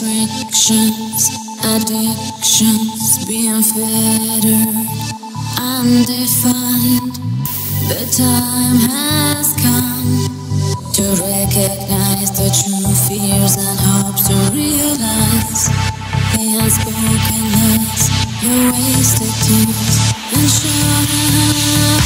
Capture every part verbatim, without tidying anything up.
restrictions, addictions, being fettered, undefined. The time has come to recognize the true fears and hopes, to realize the unspoken loves, the wasted tears, and shine.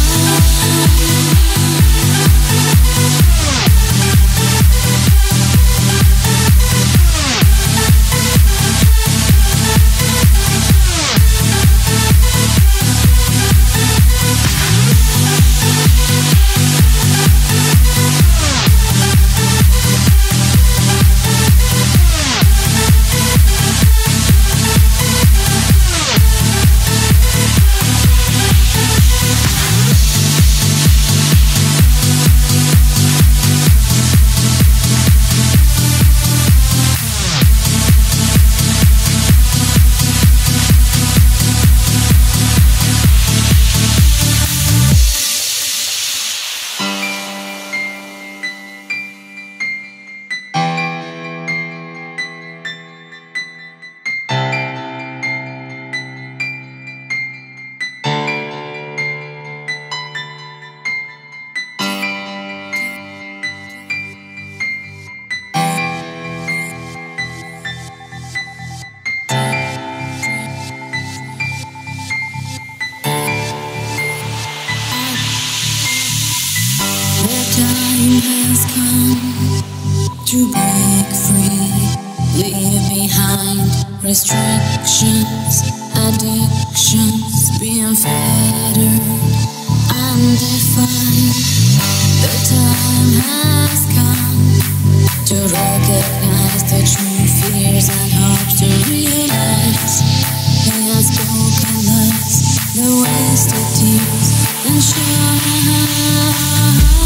Has come to break free, leave behind restrictions, addictions, being fettered, undefined. The time has come to recognize the true fears and hopes, to realize the unspoken loves, the wasted tears, and shine.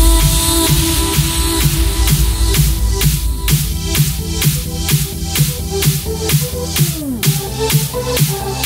We'll be right back.